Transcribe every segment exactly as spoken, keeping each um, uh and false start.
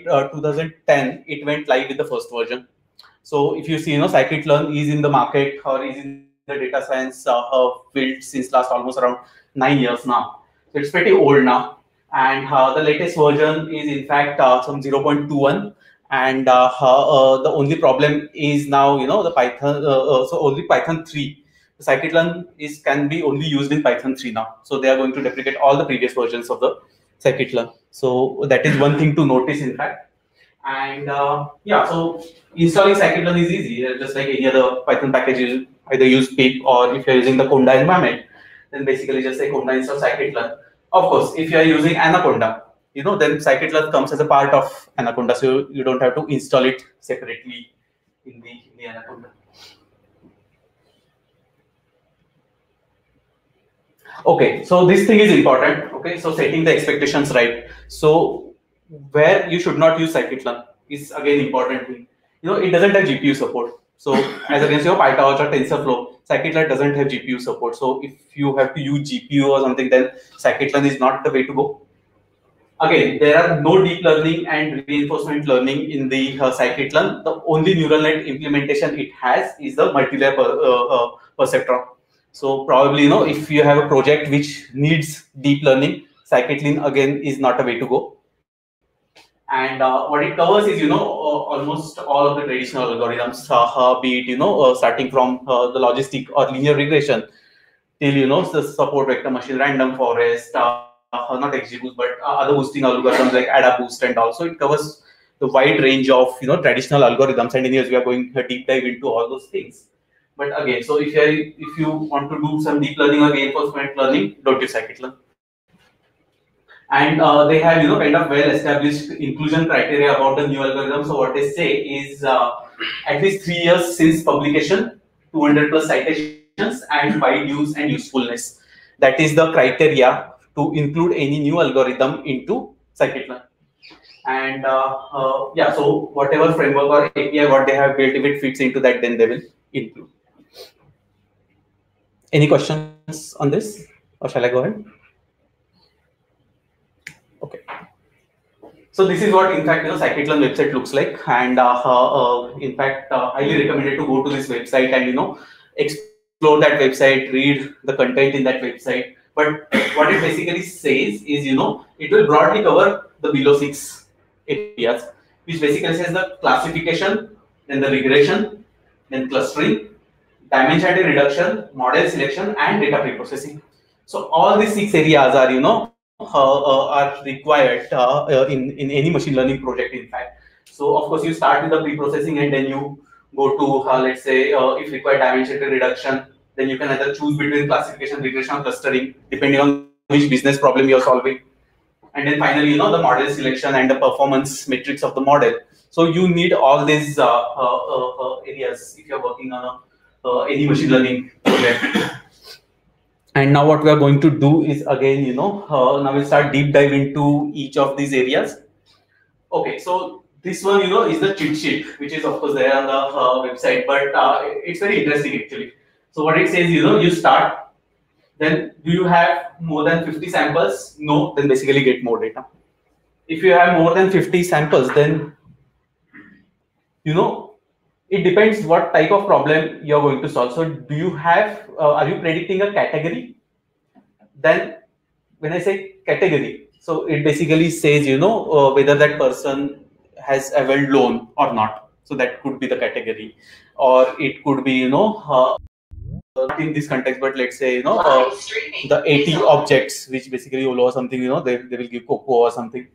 uh, two thousand ten, it went live with the first version. So if you see, you know, scikit-learn is in the market or is in the data science uh, uh, field since last almost around nine years now. So it's pretty old now. And uh, the latest version is in fact uh, some zero point two one. And uh, uh, the only problem is now, you know, the Python, uh, uh, so only Python three. Scikit-learn is can be only used in Python three now. So they are going to deprecate all the previous versions of the scikit-learn. So that is one thing to notice, in fact. And uh, yeah, so installing scikit-learn is easy, just like any other Python package. You either use pip, or if you're using the Conda environment, then basically just say Conda install scikit-learn. Of course, if you are using Anaconda, you know, then scikit-learn comes as a part of Anaconda, so you don't have to install it separately in the, in the Anaconda. Okay, so this thing is important. Okay, so setting the expectations right. So where you should not use scikit-learn is again important thing. You know, it doesn't have G P U support. So as against your PyTorch or TensorFlow, scikit-learn doesn't have G P U support. So if you have to use G P U or something, then scikit-learn is not the way to go. Again, there are no deep learning and reinforcement learning in the uh, scikit-learn. The only neural net implementation it has is the multilayer per, uh, uh, perceptron. So probably, you know, if you have a project which needs deep learning, scikit-learn again is not a way to go. And uh, what it covers is, you know, uh, almost all of the traditional algorithms, uh, uh, be it, you know, uh, starting from uh, the logistic or linear regression till, you know, the support vector machine, random forest, uh, not XGBoost, but uh, other boosting algorithms like AdaBoost, and also it covers the wide range of, you know, traditional algorithms. And anyways, we are going a deep dive into all those things. But again, so if you if you want to do some deep learning or reinforcement learning, don't use scikit-learn. And uh, they have, you know, kind of well-established inclusion criteria about the new algorithm. So what they say is uh, at least three years since publication, two hundred plus citations, and wide use and usefulness. That is the criteria to include any new algorithm into scikit-learn. And uh, uh, yeah, so whatever framework or A P I what they have built, if it fits into that, then they will include. Any questions on this, or shall I go ahead? Okay. So this is what, in fact, you know, scikit-learn website looks like, and uh, uh, in fact, uh, highly recommended to go to this website and, you know, explore that website, read the content in that website. But what it basically says is, you know, it will broadly cover the below six areas, which basically says the classification, then the regression, then clustering, dimensionality reduction, model selection, and data preprocessing. So all these six areas are, you know, uh, uh, are required uh, uh, in in any machine learning project, in fact. So of course you start with the preprocessing, and then you go to uh, let's say uh, if required dimensionality reduction, then you can either choose between classification, regression, or clustering, depending on which business problem you are solving. And then finally, you know, the model selection and the performance metrics of the model. So you need all these uh, uh, uh, uh, areas if you're working on a, uh, any machine learning project. And now what we are going to do is, again, you know, uh, now we'll start deep dive into each of these areas. Okay, so this one, you know, is the cheat sheet, which is of course there on the uh, website, but uh, it's very interesting actually. So what it says, you know, you start, then do you have more than fifty samples? No, then basically get more data. If you have more than fifty samples, then, you know, it depends what type of problem you're going to solve. So do you have, uh, are you predicting a category? Then when I say category, so it basically says, you know, uh, whether that person has availed loan or not. So that could be the category, or it could be, you know, uh, not in this context, but let's say, you know, uh, the eighty objects, which basically YOLO or something, you know, they, they will give Coco or something.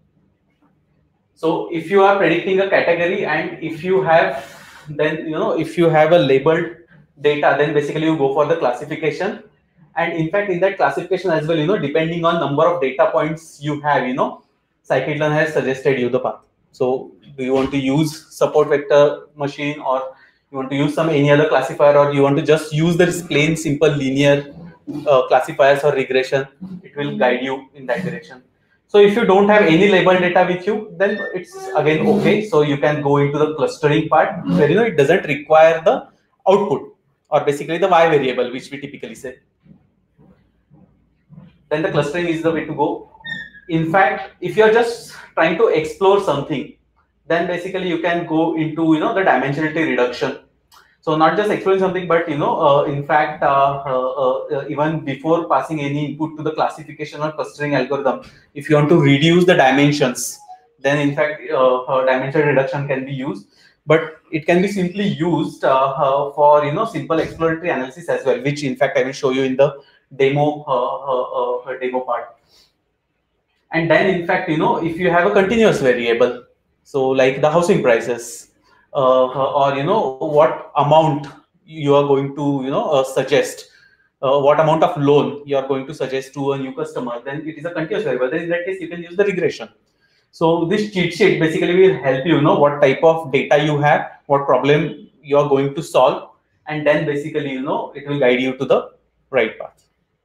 So if you are predicting a category, and if you have, then, you know, if you have a labeled data, then basically you go for the classification. And in fact, in that classification as well, you know, depending on number of data points you have, you know, scikit-learn has suggested you the path. So do you want to use support vector machine, or you want to use some any other classifier, or you want to just use the plain simple linear uh, classifiers or regression? It will guide you in that direction. So if you don't have any labeled data with you, then it's again okay. So you can go into the clustering part, where, you know, it doesn't require the output, or basically the Y variable, which we typically say. Then the clustering is the way to go. in fact, if you're just trying to explore something, then basically you can go into, you know, the dimensionality reduction. So not just exploring something, but, you know, uh, in fact, uh, uh, uh, even before passing any input to the classification or clustering algorithm, if you want to reduce the dimensions, then in fact, uh, uh, dimensional reduction can be used. But it can be simply used uh, uh, for, you know, simple exploratory analysis as well, which in fact I will show you in the demo uh, uh, uh, demo part. And then in fact, you know, if you have a continuous variable, so like the housing prices, uh, or, you know, what amount you are going to, you know, uh, suggest, uh, what amount of loan you are going to suggest to a new customer, then it is a continuous variable. Then in that case, you can use the regression. So this cheat sheet basically will help you, you know, what type of data you have, what problem you are going to solve, and then basically, you know, it will guide you to the right path.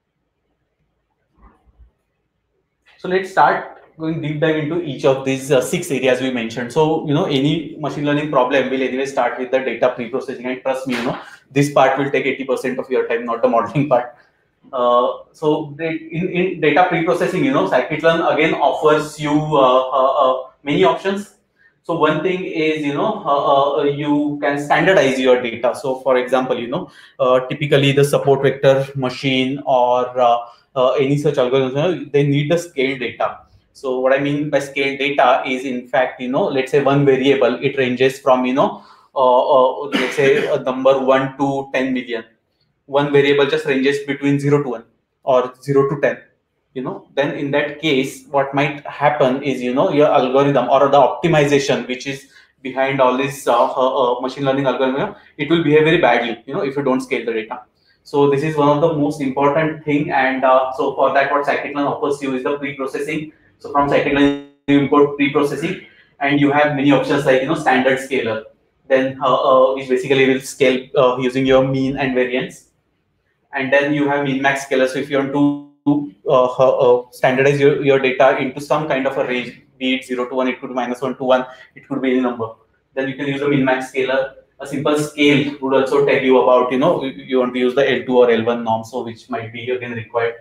So let's start going deep dive into each of these uh, six areas we mentioned. So, you know, any machine learning problem will anyway start with the data pre-processing, and trust me, you know, this part will take eighty percent of your time, not the modeling part. Uh, so in, in data pre-processing, you know, scikit-learn again offers you uh, uh, uh, many options. So one thing is, you know, uh, uh, you can standardize your data. So for example, you know, uh, typically the support vector machine or uh, uh, any such algorithm, you know, they need the scale data. So what I mean by scale data is, in fact, you know, let's say one variable, it ranges from, you know, uh, uh, let's say a number one to ten million. One variable just ranges between zero to one or zero to ten. You know, then in that case, what might happen is, you know, your algorithm or the optimization which is behind all this uh, uh, uh, machine learning algorithm, it will behave very badly, you know, if you don't scale the data. So this is one of the most important thing, and uh, so for that, what scikit-learn offers you is the pre-processing. So from scikit-learn you import pre-processing, and you have many options like, you know, standard scaler, then uh, uh, which basically will scale uh, using your mean and variance, and then you have min max scaler. So if you want to uh, uh, standardize your, your data into some kind of a range, be it zero to one, it could be minus one to one, it could be any number, then you can use a min max scaler. A simple scale would also tell you about, you know, you want to use the L two or L one norm, so which might be again required.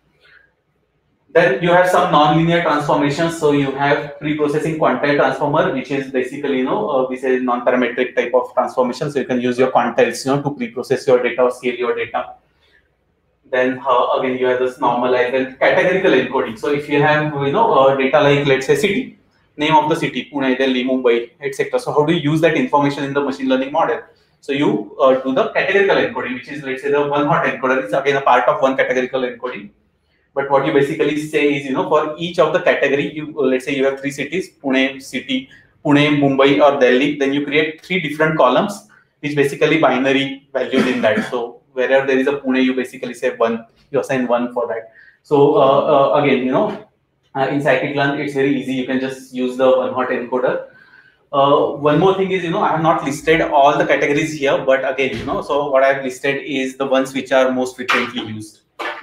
Then you have some non-linear transformations. So you have pre-processing quantile transformer, which is basically, you know, uh, we say non-parametric type of transformation. So you can use your quantiles, you know, to pre-process your data or scale your data. Then uh, again, you have this normalized and categorical encoding. So if you have, you know, uh, data like, let's say, city, name of the city, Pune, Delhi, Mumbai, et cetera. So how do you use that information in the machine learning model? So you uh, do the categorical encoding, which is, let's say, the one hot encoder. It's again a part of one categorical encoding. But what you basically say is, you know, for each of the category, you let's say you have three cities, Pune city, Pune, Mumbai, or Delhi. Then you create three different columns, which basically binary values in that. So wherever there is a Pune, you basically say one, you assign one for that. So uh, uh, again, you know, uh, in scikit-learn, it's very easy. You can just use the one hot encoder. Uh, one more thing is, you know, I have not listed all the categories here, but again, you know, so what I have listed is the ones which are most frequently used.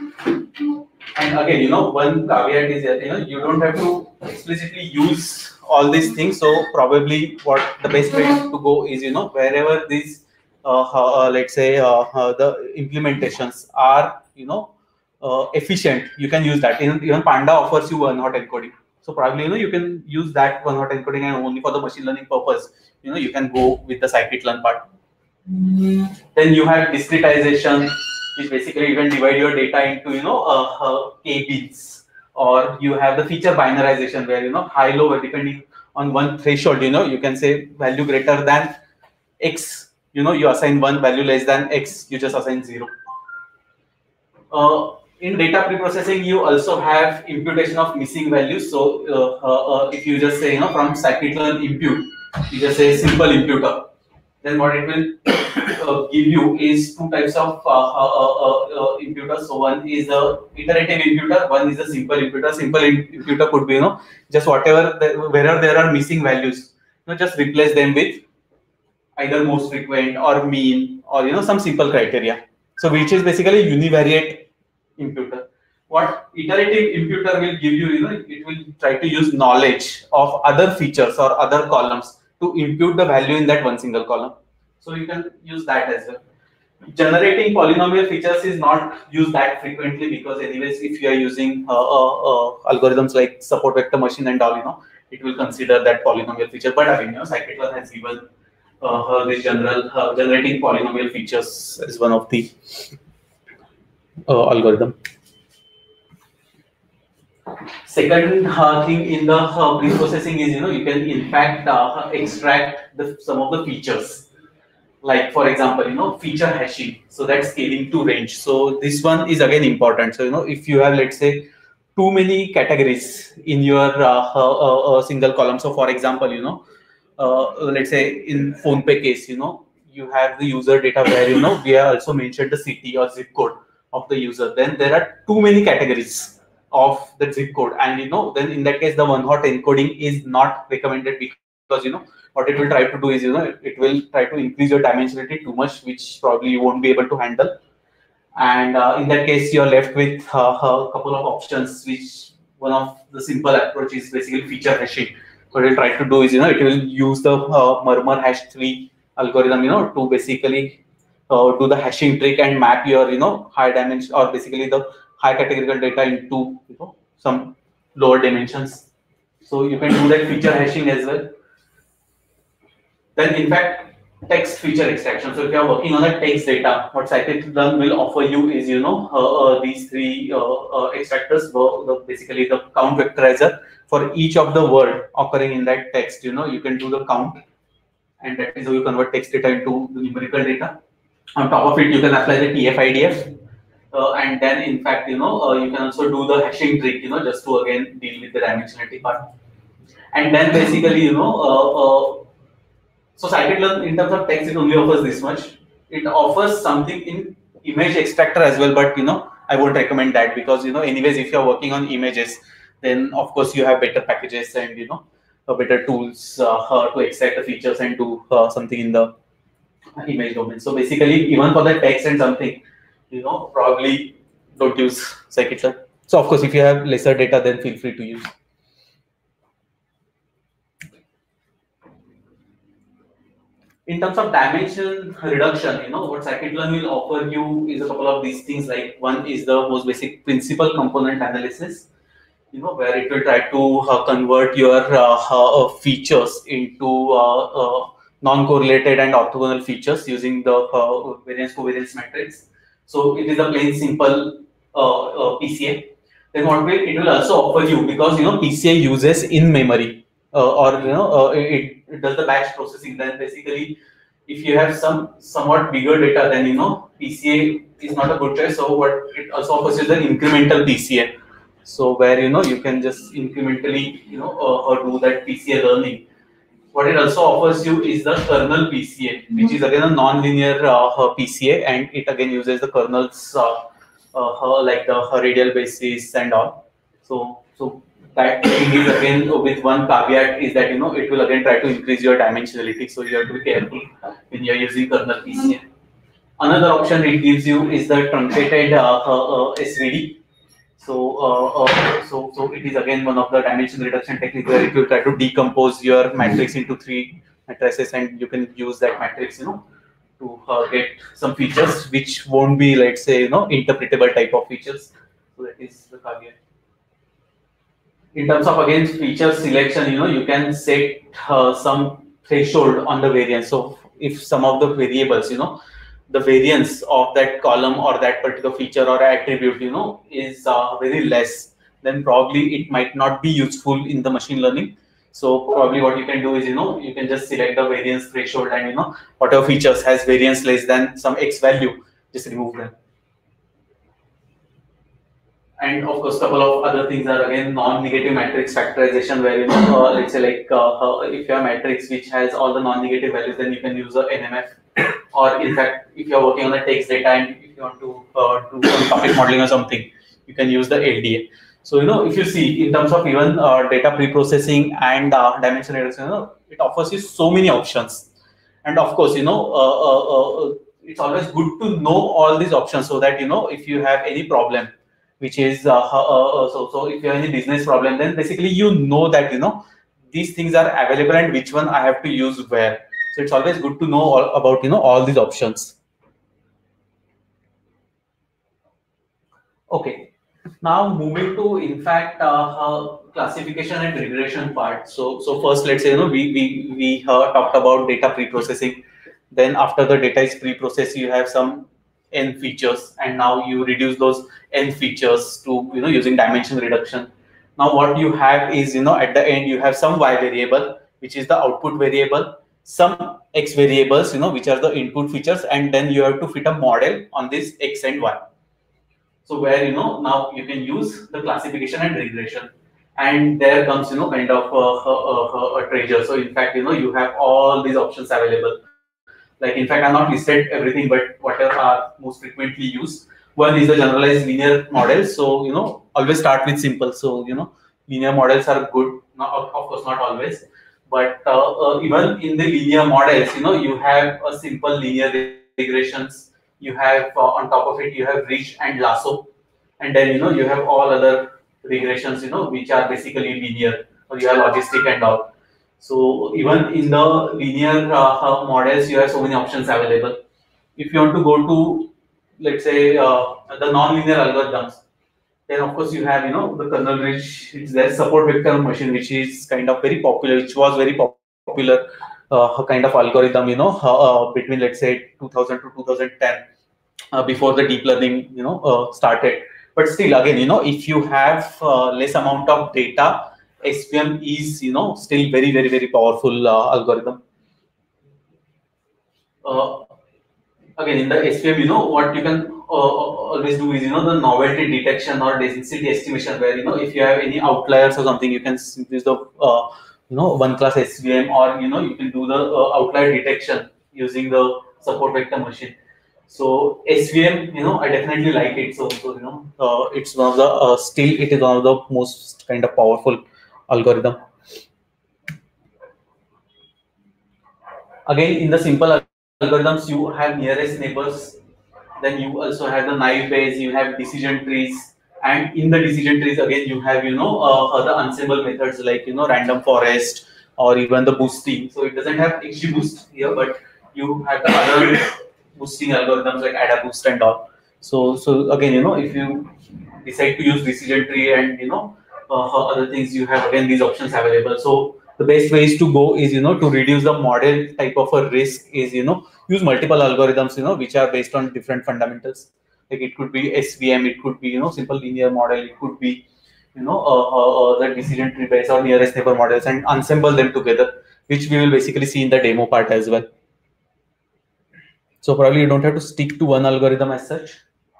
And again, you know, one caveat is that, you know, you don't have to explicitly use all these things. So probably what the best way to go is, you know, wherever these, uh, uh, let's say, uh, uh, the implementations are, you know, uh, efficient, you can use that. Even, even Panda offers you one hot encoding. So probably, you know, you can use that one hot encoding, and only for the machine learning purpose, you know, you can go with the scikit-learn part. Mm-hmm. Then you have discretization, which basically you can divide your data into, you know, uh, uh, k bits, or you have the feature binarization where, you know, high low depending on one threshold, you know, you can say value greater than x, you know, you assign one, value less than x, you just assign zero. Uh, in data pre-processing, you also have imputation of missing values. So uh, uh, uh, if you just say, you know, from scikit-learn impute, you just say simple imputer, then what it will uh, give you is two types of uh, uh, uh, uh, imputers. So one is the iterative imputer, one is the simple imputer. Simple imputer could be, you know, just whatever, the, wherever there are missing values, you know, just replace them with either most frequent or mean, or, you know, some simple criteria. So which is basically univariate imputer. What iterative imputer will give you, you know, it will try to use knowledge of other features or other columns to impute the value in that one single column. So you can use that as well. generating polynomial features is not used that frequently, because anyways, if you are using uh, uh, uh, algorithms like support vector machine and all, you know, it will consider that polynomial feature. But again, you know, scikit-learn has given uh, uh, this general uh, generating polynomial features as one of the uh, algorithm. Second uh, thing in the uh, pre-processing is, you know, you can in fact uh, extract the, some of the features. Like for example, you know, feature hashing. So that's scaling to range. So this one is again important. So, you know, if you have, let's say, too many categories in your uh, uh, uh, single column. So for example, you know, uh, let's say in PhonePe case, you know, you have the user data where, you know, we have also mentioned the city or zip code of the user. Then there are too many categories of the zip code, and you know, then in that case, the one hot encoding is not recommended, because you know what it will try to do is, you know, it, it will try to increase your dimensionality too much, which probably you won't be able to handle. And uh, in that case, you're left with uh, a couple of options, which one of the simple approach is basically feature hashing. What it'll try to do is, you know, it will use the uh, murmur hash tree algorithm, you know, to basically uh, do the hashing trick and map your, you know, high dimension, or basically the high categorical data into, you know, some lower dimensions. So you can do that feature hashing as well. Then in fact, text feature extraction. So if you are working on a text data, what scikit-learn will offer you is, you know, uh, uh, these three uh, uh, extractors, the, basically the count vectorizer for each of the word occurring in that text. You know, you can do the count, and that is how you convert text data into the numerical data. On top of it, you can apply the T F I D F, uh, and then in fact, you know, uh, you can also do the hashing trick, you know, just to again deal with the dimensionality part. And then basically, you know, uh, uh, so scikit-learn in terms of text, it only offers this much. It offers something in image extractor as well, but you know, I won't recommend that, because you know, anyways, if you're working on images, then of course you have better packages and you know, uh, better tools uh, to extract the features and do uh, something in the image domain. So basically, even for the text and something, you know, probably don't use scikit-learn. So of course, if you have lesser data, then feel free to use. In terms of dimension reduction, you know, what scikit-learn will offer you is a couple of these things. Like one is the most basic principal component analysis, you know, where it will try to uh, convert your uh, uh, features into uh, uh, non-correlated and orthogonal features using the uh, variance covariance matrix. So it is a plain simple uh, uh, P C A. Then what will it will also offer you, because you know P C A uses in memory uh, or you know uh, it, it does the batch processing. Then basically, if you have some somewhat bigger data, then you know P C A is not a good choice. So what it also offers you the incremental P C A. So where you know you can just incrementally you know uh, uh, do that P C A learning. What it also offers you is the kernel P C A, which is again a non-linear uh, P C A, and it again uses the kernels uh, uh, like the radial basis and all. So so that thing is again with one caveat is that you know it will again try to increase your dimensionality. So you have to be careful when you are using kernel P C A. Another option it gives you is the truncated uh, uh, uh, S V D. So, uh, uh, so, so it is again one of the dimension reduction technique where it will try to decompose your matrix into three matrices, and you can use that matrix, you know, to uh, get some features which won't be, let's say, you know, interpretable type of features. So that is the caveat. In terms of again feature selection, you know, you can set uh, some threshold on the variance. So if some of the variables, you know, the variance of that column or that particular feature or attribute, you know, is uh, very less, then probably it might not be useful in the machine learning. So probably what you can do is, you know, you can just select the variance threshold, and you know, whatever features has variance less than some X value, just remove them. And of course, couple of other things are again non-negative matrix factorization, where you know, uh, let's say like uh, uh, if you have a matrix which has all the non-negative values, then you can use a N M F. Or in fact, if you are working on the text data and if you want to uh, do some topic modeling or something, you can use the L D A. So you know, if you see in terms of even uh, data pre-processing and uh, dimension reduction, you know, it offers you so many options. And of course, you know, uh, uh, uh, it's always good to know all these options, so that you know if you have any problem, which is uh, uh, so so if you have any business problem, then basically you know that you know these things are available and which one I have to use where. So it's always good to know all about you know all these options. Okay. Now moving to, in fact, uh, uh, classification and regression part. So, so first, let's say, you know, we we we uh, talked about data pre-processing. Then after the data is pre-processed, you have some n features, and now you reduce those n features to, you know, using dimension reduction. Now what you have is, you know, at the end you have some y variable, which is the output variable, some x variables, you know, which are the input features, and then you have to fit a model on this x and y. So where, you know, now you can use the classification and regression, and there comes, you know, kind of a, a, a, a treasure. So in fact, you know, you have all these options available. Like, in fact, I'm not listed everything, but whatever are most frequently used. One is the generalized linear model. So, you know, always start with simple. So, you know, linear models are good. Not, of course, not always, but uh, uh, even in the linear models, you know, you have a simple linear regressions. You have uh, on top of it, you have Rich and Lasso, and then, you know, you have all other regressions, you know, which are basically linear, or you have logistic and all. So even in the linear uh, models, you have so many options available. If you want to go to, let's say, uh, the non-linear algorithms, then of course you have, you know, the kernel ridge. It's there, support vector machine, which is kind of very popular, which was very popular uh, kind of algorithm, you know, uh, uh, between, let's say, two thousand to two thousand ten, uh, before the deep learning, you know, uh, started. But still, again, you know, if you have uh, less amount of data, S V M is, you know, still very, very, very powerful uh, algorithm. Uh, again, in the S V M, you know, what you can uh, always do is, you know, the novelty detection or density estimation, where, you know, if you have any outliers or something, you can use the uh, you know, one class S V M, or, you know, you can do the uh, outlier detection using the support vector machine. So S V M, you know, I definitely like it. So, so you know, uh, it's one of the uh, still it is one of the most kind of powerful algorithm. Again, in the simple algorithms, you have nearest neighbors. Then you also have the naive Bayes. You have decision trees, and in the decision trees, again, you have, you know, uh, other ensemble methods like, you know, random forest, or even the boosting. So it doesn't have XGBoost here, but you have the other boosting algorithms like AdaBoost and all. So, so again, you know, if you decide to use decision tree and, you know, uh, other things, you have again these options available. So the best ways to go is, you know, to reduce the model type of a risk is, you know, use multiple algorithms, you know, which are based on different fundamentals. Like it could be S V M, it could be, you know, simple linear model, it could be, you know, uh, uh, the decision tree based or nearest neighbor models, and ensemble them together, which we will basically see in the demo part as well. So probably you don't have to stick to one algorithm as such.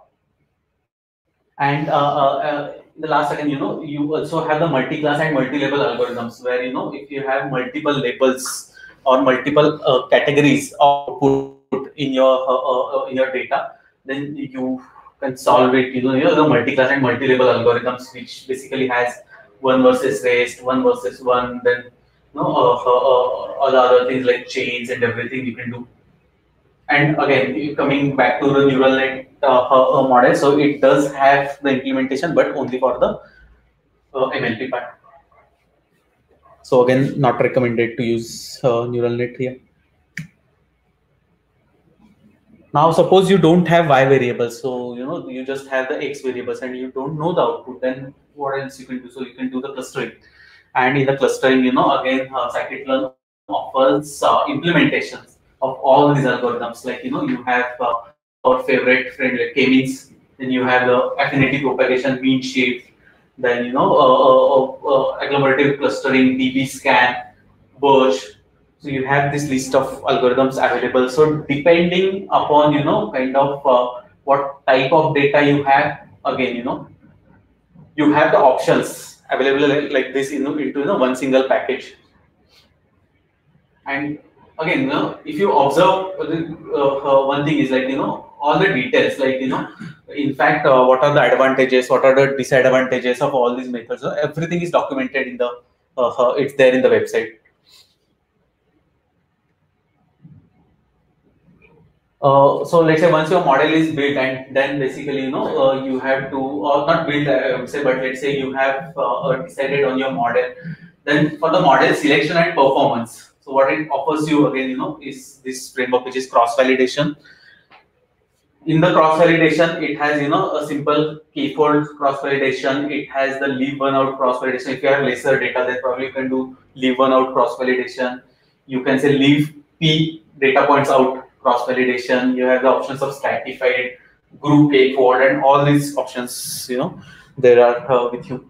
And uh, uh, uh, the last second, you know, you also have the multi-class and multi-label algorithms, where, you know, if you have multiple labels or multiple uh, categories of output in your uh, uh, in your data, then you can solve it. You know, you know the multi-class and multi-label algorithms, which basically has one versus rest, one versus one, then, you know, uh, uh, uh, all the other things like chains and everything you can do. And again, coming back to the neural net uh, uh, model, so it does have the implementation, but only for the uh, M L P part. So again, not recommended to use uh, neural net here. Now, suppose you don't have y variables, so, you know, you just have the x variables, and you don't know the output. Then what else you can do? So you can do the clustering, and in the clustering, you know, again, uh, scikit-learn offers uh, implementations of all these algorithms. Like, you know, you have uh, our favorite friend like k-means, then you have the affinity propagation, mean shift, then, you know, uh, uh, uh, agglomerative clustering, D B scan, Birch. So you have this list of algorithms available. So depending upon, you know, kind of uh, what type of data you have, again, you know, you have the options available like, like this, you know, into, you know, one single package. And again, you know, if you observe uh, uh, one thing is like, you know, all the details, like, you know, in fact, uh, what are the advantages, what are the disadvantages of all these methods? So everything is documented in the, uh, uh, it's there in the website. Uh, so let's say once your model is built, and then basically, you know, uh, you have to, or not build, I would say, but let's say you have uh, decided on your model. Then for the model selection and performance, so what it offers you again, you know, is this framework, which is cross validation. In the cross validation, it has, you know, a simple k-fold cross validation. It has the leave one out cross validation. If you have lesser data, then probably you can do leave one out cross validation. You can say leave p data points out cross validation. You have the options of stratified, group k-fold, and all these options, you know, there are uh, with you.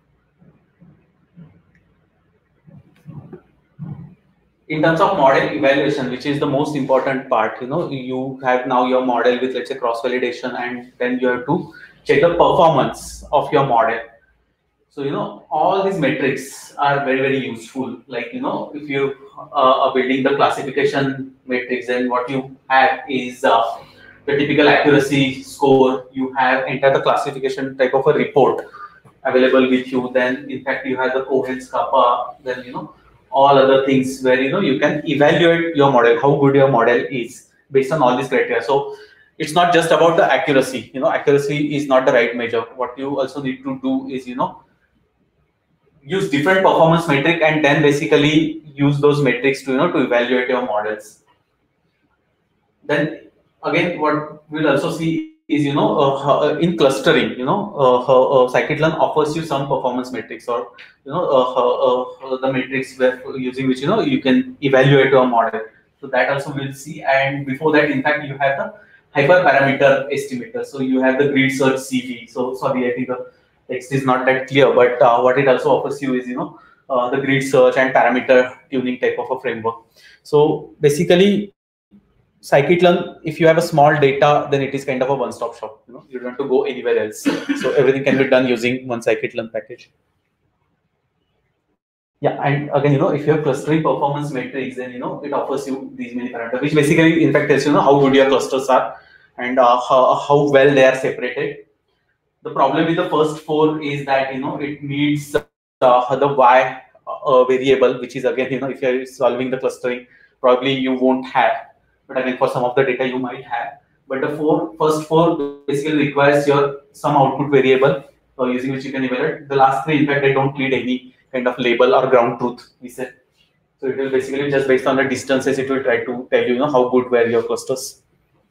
In terms of model evaluation, which is the most important part, you know, you have now your model with, let's say, cross validation, and then you have to check the performance of your model. So, you know, all these metrics are very, very useful. Like, you know, if you uh, are building the classification metrics, then what you have is uh, the typical accuracy score. You have enter the classification type of a report available with you. Then, in fact, you have the Cohen's kappa. Then, you know, all other things where, you know, you can evaluate your model, how good your model is based on all these criteria. So it's not just about the accuracy. You know, accuracy is not the right measure. What you also need to do is, you know, use different performance metric and then basically use those metrics to, you know, to evaluate your models. Then again, what we'll also see is, you know, uh, in clustering, you know, uh, uh, scikit-learn offers you some performance metrics, or, you know, uh, uh, the metrics where using which, you know, you can evaluate your model. So that also we'll see. And before that, in fact, you have the hyperparameter estimator. So you have the grid search C V. So sorry, I think the text is not that clear, but uh, what it also offers you is, you know, uh, the grid search and parameter tuning type of a framework. So basically, scikit-learn, if you have a small data, then it is kind of a one-stop shop. You know, you don't have to go anywhere else. So everything can be done using one scikit-learn package. Yeah, and again, you know, if you have clustering performance metrics, then, you know, it offers you these many parameters, which basically, in fact, tells you know how good your clusters are and uh, how, how well they are separated. The problem with the first four is that, you know, it needs uh, the y uh, variable, which is, again, you know, if you're solving the clustering, probably you won't have. But again, for some of the data you might have. But the four first four basically requires your some output variable uh, using which you can evaluate. The last three, in fact, they don't need any kind of label or ground truth, we said. So it will basically just based on the distances, it will try to tell you, you know, how good were your clusters.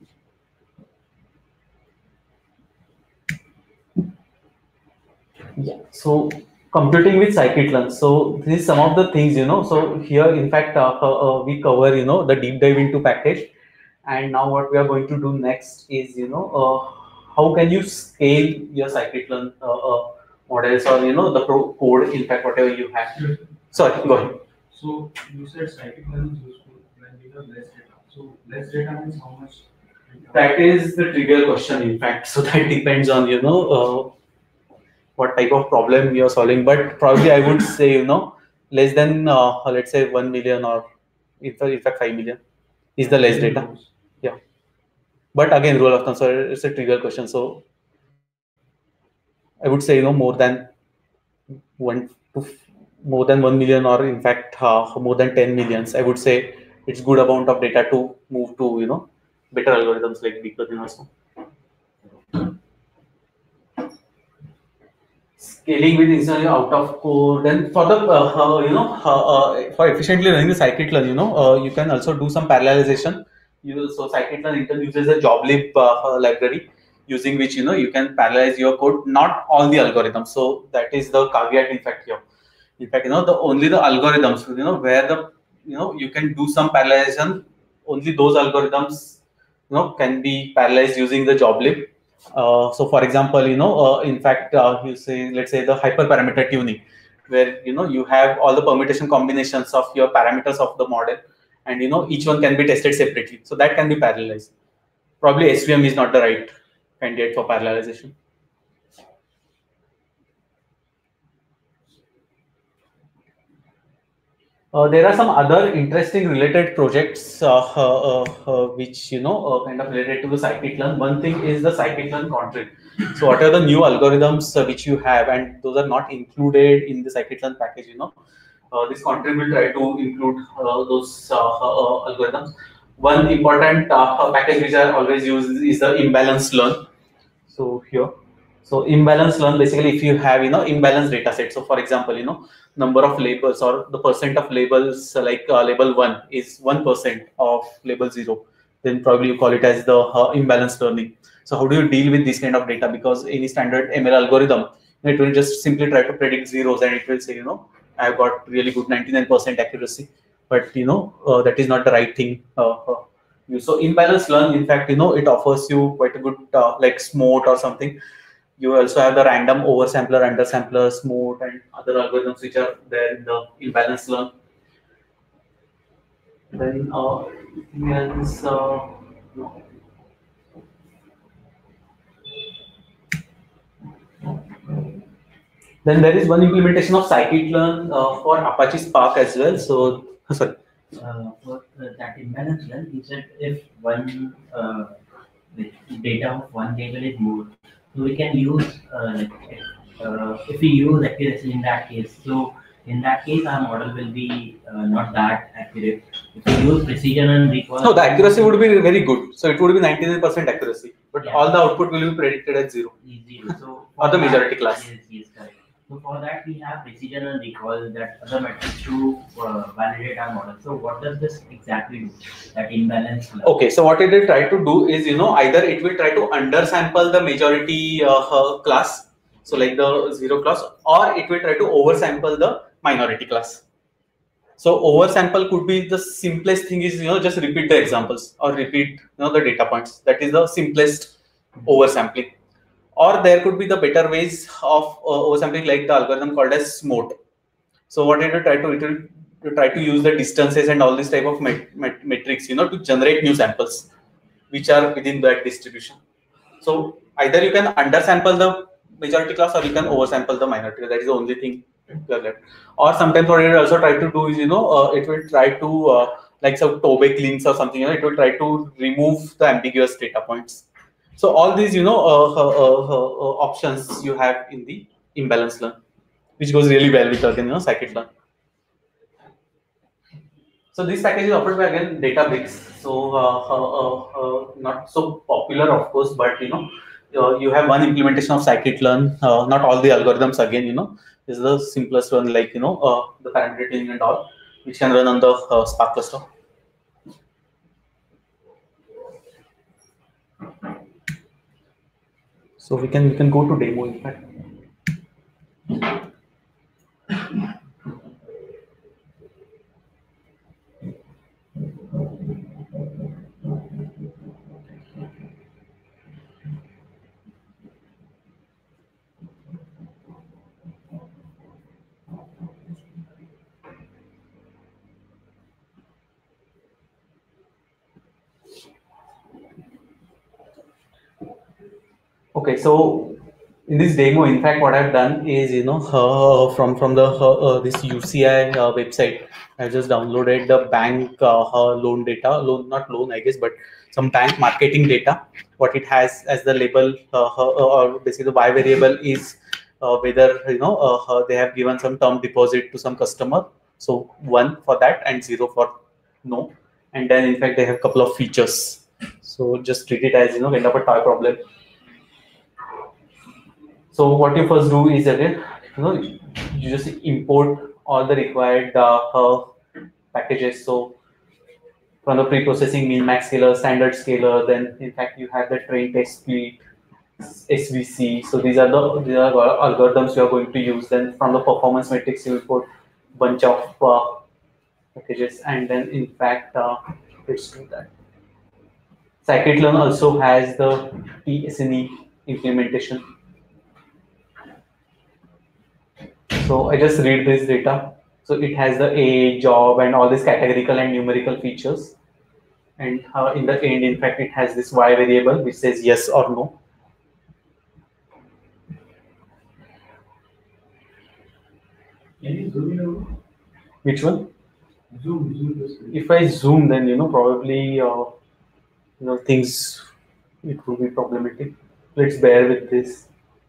Yeah. So computing with scikit-learn. So this is some of the things, you know. So here, in fact, uh, uh, we cover, you know, the deep dive into package. And now what we are going to do next is, you know, uh, how can you scale your scikit-learn uh, uh, models, or, you know, the pro code, in fact, whatever you have. Sure. Sorry, go ahead. So you said scikit-learn is useful when we have less data. So less data means how much data? That is the trivial question, in fact. So that depends on, you know, uh, what type of problem you're solving. But probably I would say, you know, less than, uh, let's say, one million, or in fact, five million is the less data. Yeah. But again, rule of thumb, so it's a trivial question. So I would say, you know, more than one to more than one million, or in fact, uh, more than ten millions. I would say it's good amount of data to move to, you know, better algorithms like deep learning also. Scaling with instantly out of code. Then for the uh, uh, you know uh, uh, for efficiently running the scikit-learn, you know, uh, you can also do some parallelization. You so scikit-learn uses a joblib uh, library, using which, you know, you can parallelize your code, not all the algorithms. So that is the caveat, in fact, here. In fact, you know, the only the algorithms, you know, where the, you know, you can do some parallelization, only those algorithms, you know, can be parallelized using the joblib. Uh, so for example, you know, uh, in fact, uh, you say, let's say the hyperparameter tuning, where, you know, you have all the permutation combinations of your parameters of the model, and, you know, each one can be tested separately. So that can be parallelized. Probably S V M is not the right candidate for parallelization. Uh, there are some other interesting related projects uh, uh, uh, which, you know, uh, kind of related to the scikit-learn. One thing is the scikit-learn contrib. So what are the new algorithms uh, which you have, and those are not included in the scikit-learn package, you know. Uh, this contrib will try to include uh, those uh, uh, algorithms. One important uh, package which I always use is the imbalance learn. So here, so imbalance learn, basically, if you have, you know, imbalanced data set. So for example, you know, number of labels, or the percent of labels, uh, like uh, label one is one percent of label zero. then probably you call it as the uh, imbalanced learning. So how do you deal with this kind of data? Because any standard M L algorithm, it will just simply try to predict zeros and it will say, you know, I've got really good ninety-nine percent accuracy, but you know, uh, that is not the right thing. Uh, uh, so imbalanced learn, in fact, you know, it offers you quite a good uh, like SMOT or something. You also have the random oversampler, undersampler, SMOT, and other algorithms which are there in the imbalanced learn. Then uh, else, uh, no. Then there is one implementation of scikit-learn uh, for Apache Spark as well. So sorry. Uh, for uh, that imbalance learn, you said if one uh, the data of one table is more, so we can use uh, like uh, if we use accuracy in that case. So in that case, our model will be uh, not that accurate. If we use precision and recall, no, the accuracy would be very good. So it would be ninety-nine percent accuracy, but yeah, all the output will be predicted at zero. Zero. So or the majority class. Yes, yes, correct. So for that we have precision and recall, that other metrics to uh, validate our model. So what does this exactly do? That imbalance learn? Okay, so what it will try to do is, you know, either it will try to undersample the majority uh, uh, class, so like the zero class, or it will try to oversample the minority class. So oversample could be the simplest thing is, you know, just repeat the examples or repeat, you know, the data points. That is the simplest oversampling. Or there could be the better ways of uh, oversampling, like the algorithm called as SMOT. So what it will try to, it will to try to use the distances and all this type of met met metrics, you know, to generate new samples which are within that distribution. So either you can undersample the majority class or you can oversample the minority. That is the only thing you are left. Or sometimes what it will also try to do is, you know, uh, it will try to uh, like some Tobeck links or something, you know, it will try to remove the ambiguous data points. So all these, you know, uh, uh, uh, uh, options you have in the imbalanced learn, which goes really well with again, you know, scikit-learn. So this package is offered by again Databricks. So uh, uh, uh, not so popular, of course, but you know, uh, you have one implementation of scikit-learn. Uh, not all the algorithms again, you know, is the simplest one, like you know, uh, the parameter tuning and all, which can run on the uh, Spark cluster. So we can we can go to demo in fact. Okay, so in this demo, in fact, what I've done is, you know, uh, from from the uh, uh, this U C I uh, website, I just downloaded the bank uh, uh, loan data, loan not loan, I guess, but some bank marketing data. What it has as the label, uh, uh, or basically the Y variable is uh, whether you know uh, uh, they have given some term deposit to some customer. So one for that and zero for no, and then in fact they have a couple of features. So just treat it as, you know, kind of a toy problem. So what you first do is again, you know, you just import all the required uh, uh, packages. So from the pre-processing min max scaler, standard scaler, then in fact you have the train test split, S V C. So these are the these are algorithms you are going to use. Then from the performance metrics, you import bunch of uh, packages, and then in fact uh, let's do that. Scikit-learn also has the T S N E implementation. So I just read this data. So it has the A, job, and all these categorical and numerical features. And uh, in the end, in fact, it has this Y variable which says yes or no. Can you zoom in over? Which one? Zoom, zoom this way. If I zoom, then you know probably uh, you know things it will be problematic. Let's bear with this.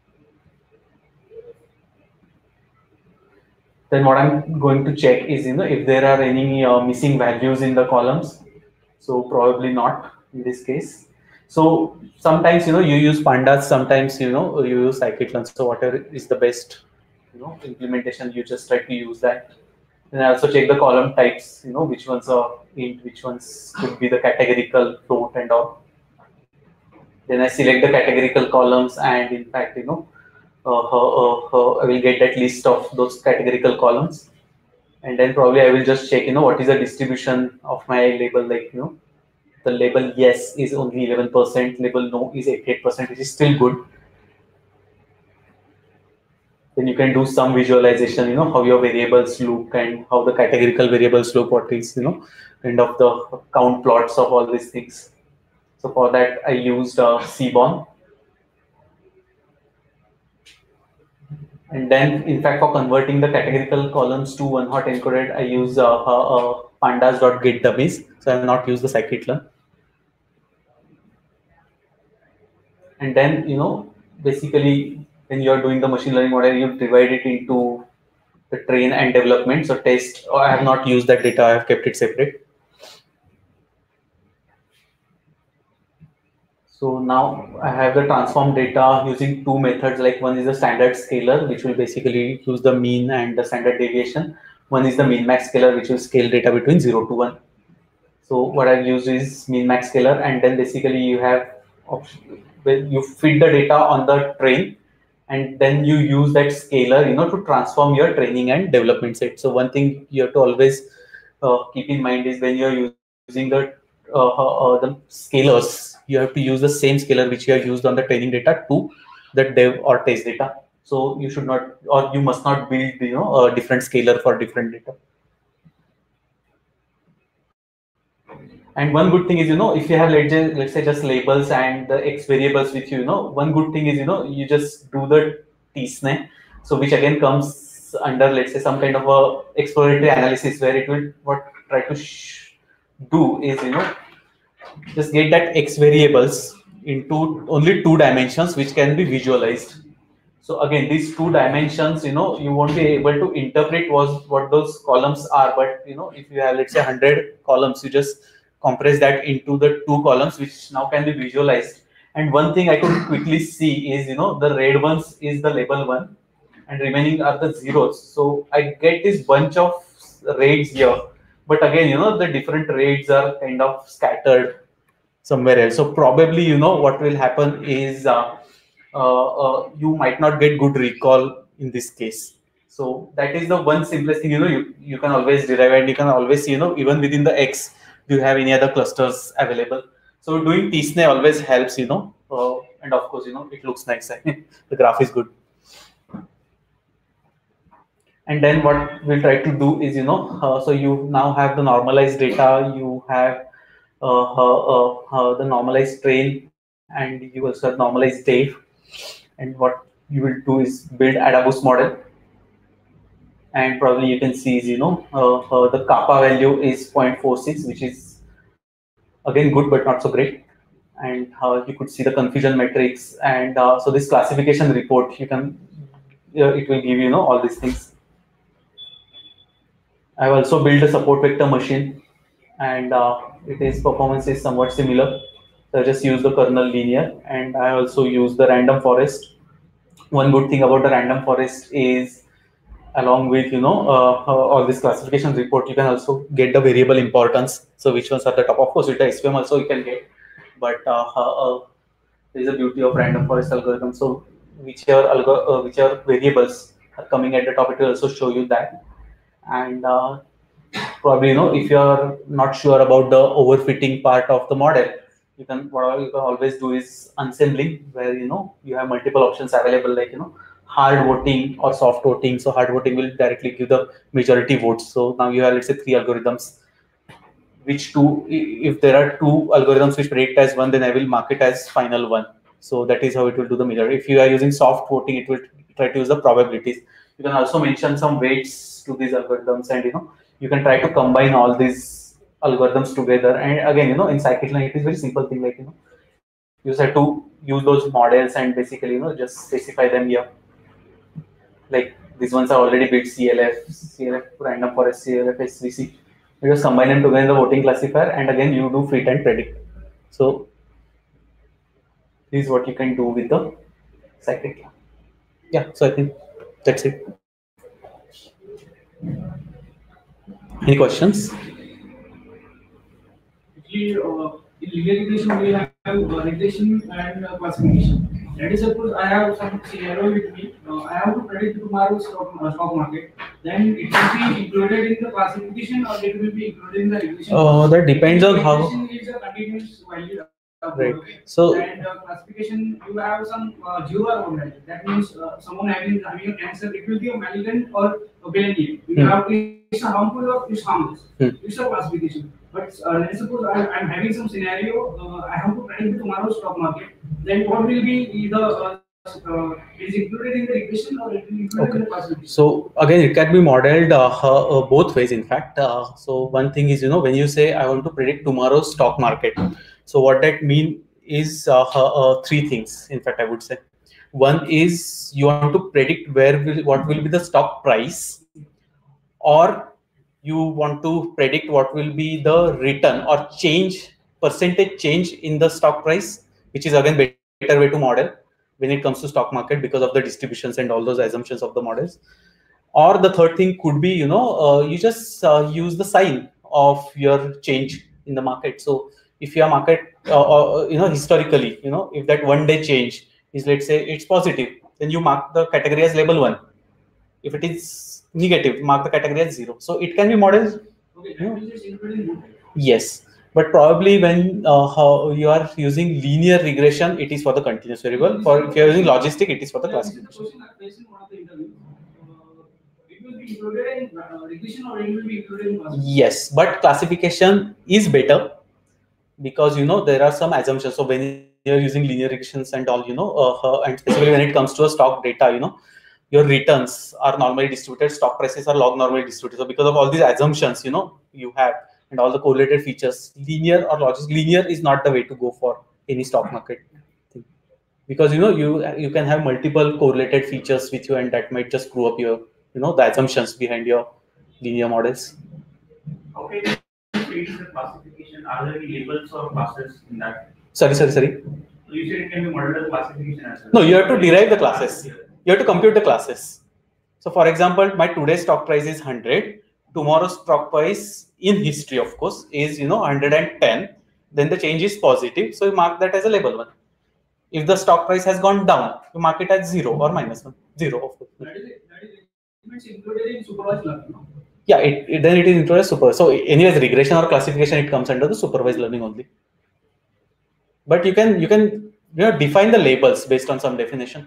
Then what I'm going to check is, you know, if there are any uh, missing values in the columns. So probably not in this case. So sometimes, you know, you use pandas, sometimes, you know, you use scikit-learn. So whatever is the best, you know, implementation, you just try to use that. Then I also check the column types, you know, which ones are int, which ones could be the categorical, float, and all. Then I select the categorical columns, and in fact, you know, uh, uh, uh, I will get that list of those categorical columns. And then probably I will just check, you know, what is the distribution of my label, like, you know, the label yes is only eleven percent, label no is eighty-eight percent, which is still good. Then you can do some visualization, you know, how your variables look and how the categorical variables look, what is, you know, kind of the count plots of all these things. So for that, I used uh, Seaborn. And then, in fact, for converting the categorical columns to one hot encoded, I use uh, uh, uh, pandas.getDummies. So I have not used the scikit-learn. And then, you know, basically, when you are doing the machine learning model, you divide it into the train and development. So test, oh, I have not used that data. I have kept it separate. So now I have the transform data using two methods. Like one is the standard scaler, which will basically use the mean and the standard deviation. One is the min max scaler, which will scale data between zero to one. So what I've used is min max scaler, and then basically you have option, you feed the data on the train, and then you use that scaler, you know, to transform your training and development set. So one thing you have to always uh, keep in mind is when you're using the uh, uh, the scalars, you have to use the same scalar which you have used on the training data to the dev or test data. So you should not, or you must not build, you know, a different scalar for different data. And one good thing is, you know, if you have, let's say, let's say just labels and the X variables with you, you know, one good thing is, you know, you just do the t-SNE. So which again comes under, let's say, some kind of a exploratory analysis where it will, what try to do is, you know, just get that X variables into only two dimensions, which can be visualized. So again, these two dimensions, you know, you won't be able to interpret was what those columns are. But, you know, if you have, let's say, one hundred columns, you just compress that into the two columns, which now can be visualized. And one thing I could quickly see is, you know, the red ones is the label one and remaining are the zeros. So I get this bunch of raids here. But again, you know, the different raids are kind of scattered somewhere else. So probably, you know, what will happen is uh, uh, uh, you might not get good recall in this case. So that is the one simplest thing, you know, you, you can always derive, and you can always, you know, even within the X, do you have any other clusters available? So doing t-SNE always helps, you know, uh, and of course, you know, it looks nice. The graph is good. And then what we'll try to do is, you know, uh, so you now have the normalized data, you have uh, uh, uh, the normalized train, and you also have normalized Dave. And what you will do is build AdaBoost model. And probably you can see is, you know, uh, uh, the kappa value is zero point four six, which is again good, but not so great. And uh, you could see the confusion metrics. And uh, so this classification report, you can, uh, it will give you, you know, all these things. I've also built a support vector machine, and uh, it is performance is somewhat similar. So I just use the kernel linear, and I also use the random forest. One good thing about the random forest is, along with, you know, uh, uh, all this classification report, you can also get the variable importance. So which ones are the top? Of course, with the S V M also you can get, but uh, uh, there is a beauty of random forest algorithm. So whichever algo uh, whichever variables are coming at the top, it will also show you that. And uh, probably, you know, if you are not sure about the overfitting part of the model, you can, what you can always do is unsembling, where, you know, you have multiple options available, like, you know, hard voting or soft voting. So hard voting will directly give the majority votes. So now you have, let's say, three algorithms, which two, if there are two algorithms which predict as one, then I will mark it as final one. So that is how it will do the majority. If you are using soft voting, it will try to use the probabilities. You can also mention some weights to these algorithms, and, you know, you can try to combine all these algorithms together. And again, you know, in scikit-learn, it is very simple thing, like, you know, you just have to use those models and basically, you know, just specify them here. Like these ones are already built, C L F, C L F random forest, C L F S V C. You just combine them together in the voting classifier, and again you do fit and predict. So this is what you can do with the scikit-learn. Yeah, so I think that's it. Any questions? Actually, uh, in linear regression, we have uh, regression and uh, classification. Let us suppose I have some scenario with me. Uh, I have to predict tomorrow's stock, uh, stock market. Then it will be included in the classification, or it will be included in the regression. Uh, that depends on how. Regression is a continuous value. Right. So. And uh, classification, you have some uh, zero or one value. That means uh, someone having having a cancer, it will be a malignant or a benign. You Hmm. have it's a harmful or it's harmless. Hmm. It's a classification. But uh, let's suppose I, I'm having some scenario, uh, I have to predict tomorrow's stock market. Then what will be the uh, uh, is included in the regression or it will be included Okay. in the classification? So again, it can be modeled uh, uh, both ways. In fact, uh, so one thing is, you know, when you say I want to predict tomorrow's stock market, so what that mean is uh, uh, three things. In fact, I would say one is you want to predict where will what will be the stock price, or you want to predict what will be the return or change percentage change in the stock price, which is again better way to model when it comes to stock market because of the distributions and all those assumptions of the models. Or the third thing could be, you know, uh, you just uh, use the sign of your change in the market. So if your market, uh, uh, you know, historically, you know, if that one day change is, let's say it's positive, then you mark the category as label one. If it is negative, mark the category as zero. So it can be modeled. Okay, You know, that means it's included in both. yes, but probably when uh, how you are using linear regression, it is for the continuous variable. For if you are using logistic, it is for the Yeah, this is the classification. question I faced in one of the interviews. Uh, it will be included in uh, regression or it will be included in classification? Yes, but classification is better because, you know, there are some assumptions. So when you're using linear regressions and all, you know, uh, uh, and especially when it comes to a stock data, you know, your returns are normally distributed, stock prices are log normally distributed. So because of all these assumptions, you know, you have and all the correlated features, linear or logic, linear is not the way to go for any stock market thing. Because, you know, you you can have multiple correlated features with you, and that might just screw up your, you know, the assumptions behind your linear models. Okay, creating the classification, are there any labels or classes in that? Sorry, sorry, sorry. So you said it can be modeled as classification as well. No, you have to derive the classes. You have to compute the classes. So for example, my today's stock price is one hundred. Tomorrow's stock price in history, of course, is, you know, one hundred ten. Then the change is positive. So you mark that as a label one. If the stock price has gone down, you mark it as zero or minus one. Zero, of course. That is it. That is it. It's included in supervised learning. No? Yeah, it, it, then it is included as super. So anyways, regression or classification, it comes under the supervised learning only. But you can you can you know define the labels based on some definition.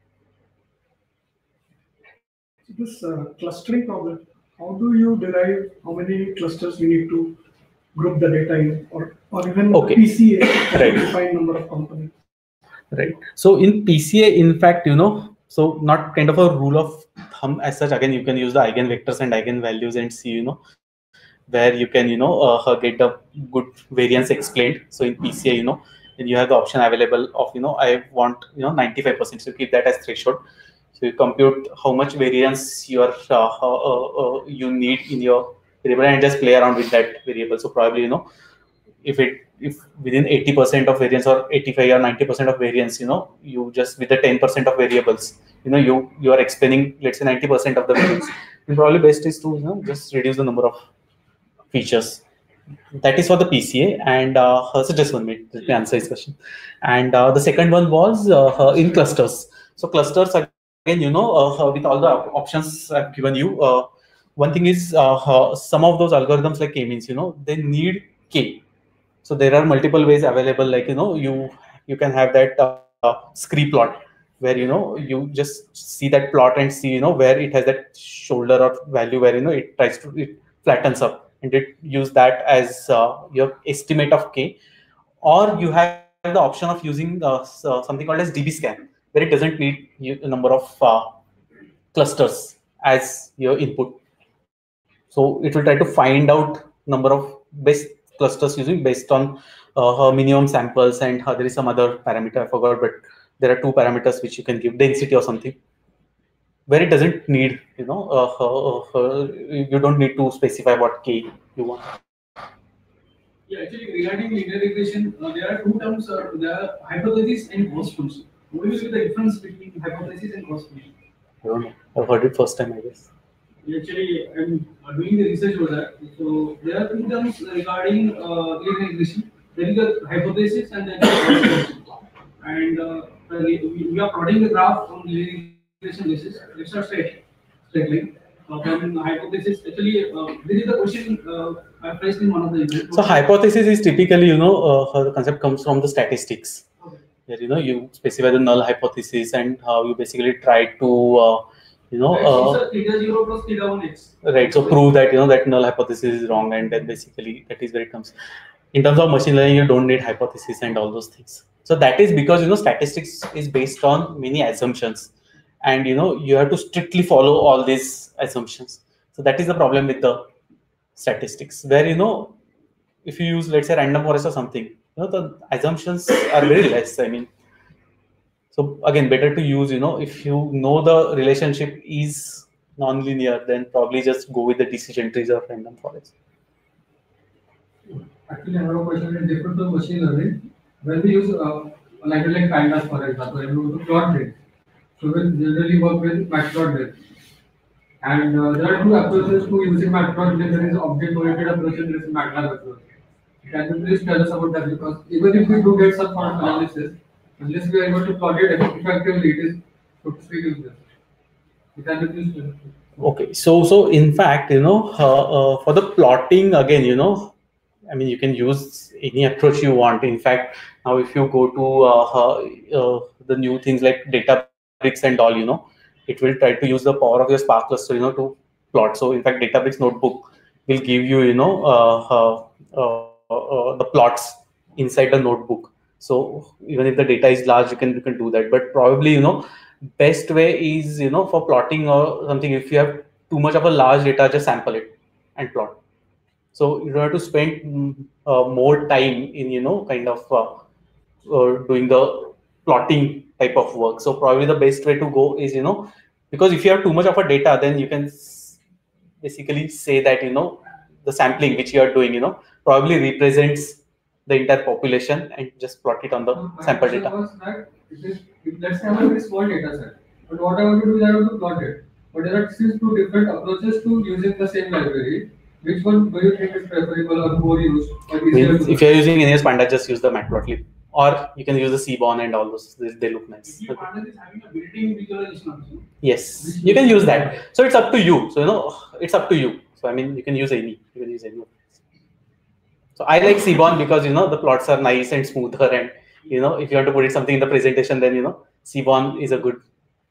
This uh, clustering problem, how do you derive how many clusters we need to group the data in, or, or even Okay. P C A, can Right. define number of components? Right. So in P C A, in fact, you know, so not kind of a rule of thumb as such. Again, you can use the eigenvectors and eigenvalues and see, you know, where you can, you know, uh, get the good variance explained. So in P C A, you know, and you have the option available of, you know, I want, you know, ninety-five percent. So keep that as threshold. So you compute how much variance you are uh, uh, uh, you need in your variable and just play around with that variable. So probably, you know, if it if within eighty percent of variance or eighty-five or ninety percent of variance, you know, you just with the ten percent of variables, you know, you you are explaining, let's say, ninety percent of the variance. And probably best is to, you know, just reduce the number of features. That is for the P C A. And uh, so just one minute, let me answer this question. And uh, the second one was uh, in clusters. So clusters, again, you know, uh, with all the options I've given you, uh, one thing is uh, uh, some of those algorithms like k-means, you know, they need k. So there are multiple ways available, like, you know, you you can have that uh, scree plot where, you know, you just see that plot and see, you know, where it has that shoulder or value where, you know, it tries to, it flattens up, and it use that as uh, your estimate of k. Or you have the option of using uh, something called as D B scan, where it doesn't need a number of uh, clusters as your input. So it will try to find out number of best clusters using based on uh, minimum samples, and uh, there is some other parameter I forgot, but there are two parameters which you can give, density or something, where it doesn't need, you know, uh, uh, uh, you don't need to specify what k you want. Yeah, actually, regarding linear regression, uh, there are two terms: uh, there are hypothesis and cost function. What is the difference between hypothesis and cost function? I don't know. I've heard it first time, I guess. Actually, I'm uh, doing the research over that. So there are two terms regarding uh, linear regression. There is a hypothesis and then regression. And uh, we, we are plotting the graph on linear regression basis. It's not straight, straight line. Uh, then hypothesis. Actually, uh, this is the question uh, I placed in one of the examples. So hypothesis is typically, you know, uh, how the concept comes from the statistics. Okay. Where, you know, you specify the null hypothesis and how you basically try to, uh, you know, Right, uh, so theta zero plus theta one x. right. So prove that, you know, that null hypothesis is wrong, and then basically that is where it comes. In terms of machine learning, you don't need hypothesis and all those things. So that is because, you know, statistics is based on many assumptions, and you know you have to strictly follow all these assumptions. So that is the problem with the statistics, where, you know, if you use, let's say, random forest or something, you know, the assumptions are very less. I mean, so again, better to use, you know, if you know the relationship is non-linear, then probably just go with the decision trees of random forest. Actually, another question is different to machine learning. When we use uh, like like pandas, for example, and we want to plot data, so we generally work with matplotlib. And uh, there are two approaches to using matplotlib. There is object-oriented approach and there is MATLAB approach. Can you please tell us about that? Because even if we do get some sort of analysis, unless we are able to plot it effectively, it is so to speak useless. Can you please tell us? Okay, so so in fact, you know, uh, uh, for the plotting, again, you know, I mean, you can use any approach you want. In fact, now if you go to uh, uh, uh, the new things like Databricks and all, you know, it will try to use the power of your Spark cluster, you know, to plot. So in fact, Databricks notebook will give you, you know, uh, uh, uh, uh, the plots inside the notebook. So even if the data is large, you can you can do that. But probably, you know, best way is, you know, for plotting or something, if you have too much of a large data, just sample it and plot. So you don't have to spend uh, more time in, you know, kind of uh, uh, doing the plotting type of work. So probably the best way to go is, you know, because if you have too much of a data, then you can basically say that, you know, the sampling which you are doing, you know, probably represents the entire population, and just plot it on the My sample question data. was that it is, it, let's say I have a very small data set, but what I want to do is I want to plot it. But there are still two different approaches to using the same library. Which one do you think is preferable or more used or I easier mean, to if you're using Ineos Panda, just use the Matplotlib, or you can use the Seaborn and all those. They, they look nice. If Pandas is having a built-in visualization also. Yes, you can use that. So it's up to you. So, you know, it's up to you. So I mean, you can use any. You can use any. So I like Seaborn because, you know, the plots are nice and smoother, and, you know, if you want to put it something in the presentation, then, you know, Seaborn is a good.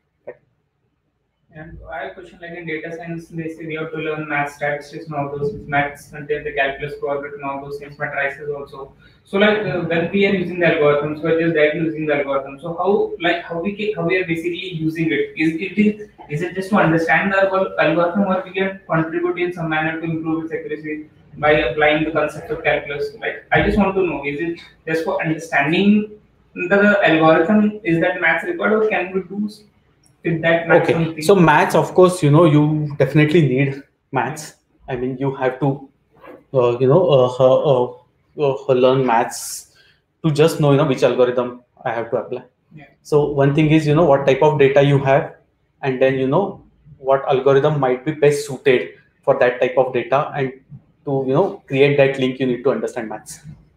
And I have a question, like in data science, they say we have to learn math, statistics, and all those maths contain the calculus, probability, and all those things, matrices also. So like uh, when we are using the algorithms, we're just directly using the algorithm. So how like how we can, how we are basically using it? Is it is, is it just to understand the algor- algorithm, or we can contribute in some manner to improve its accuracy by applying the concept of calculus? Like I just want to know, is it just for understanding the algorithm? Is that maths required, or can we do with that maths Okay, something? so maths, of course, you know, you definitely need maths. I mean, you have to, uh, you know, uh, uh, uh, uh, learn maths to just know, you know, which algorithm I have to apply. Yeah. So one thing is, you know, what type of data you have, and then, you know, what algorithm might be best suited for that type of data, and to, you know, create that link, you need to understand maths.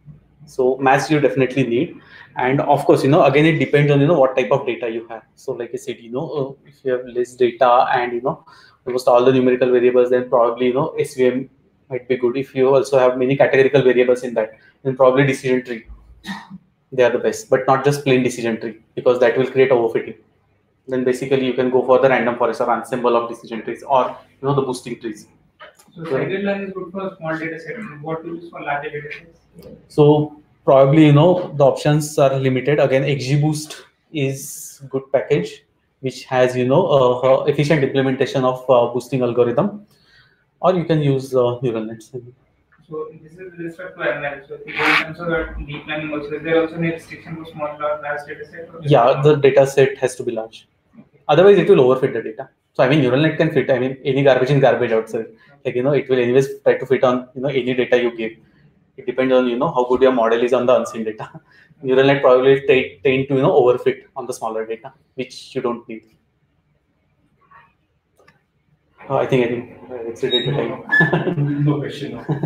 So maths you definitely need. And of course, you know, again, it depends on, you know, what type of data you have. So like I said, you know, uh, if you have less data and, you know, almost all the numerical variables, then probably, you know, S V M might be good. If you also have many categorical variables in that, then probably decision tree, they are the best, but not just plain decision tree, because that will create overfitting. Then basically you can go for the random forest or ensemble of decision trees, or, you know, the boosting trees. So scikit-learn is good for small data set. What to use for larger data sets? So probably, you know, the options are limited. Again, XGBoost is good package which has, you know, uh, uh, efficient implementation of uh, boosting algorithm, or you can use uh, neural nets. So this is with respect to M L. So in terms of that deep learning also, is there also any restriction for small or large data set? Or Yeah, the data set has to be large. Otherwise, it will overfit the data. So I mean, neural net can fit. I mean, any garbage in, garbage out. So like, you know, it will anyways try to fit on, you know, any data you give. It depends on, you know, how good your model is on the unseen data. Neural net probably t- tend to, you know, overfit on the smaller data, which you don't need. Oh, I think I think I exceeded the time. No question. No.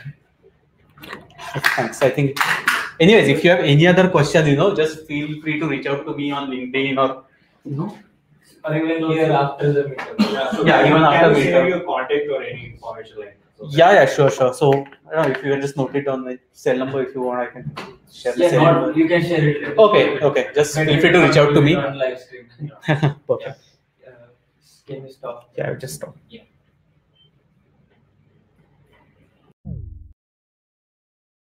Thanks. I think. Anyways, if you have any other questions, you know, just feel free to reach out to me on LinkedIn or you know. Or even here after the meetup. Yeah, so Yeah, even after can you share meetup. your contact or any information like that? So Yeah, yeah, sure, sure. So, I don't know, if you can just note it on my cell number if you want, I can share the Yeah, cell not, number. you can share it later. Okay, okay. Just feel free to reach out to me. On live stream. Perfect. Uh, can we stop? Yeah, I'll just stop. Yeah.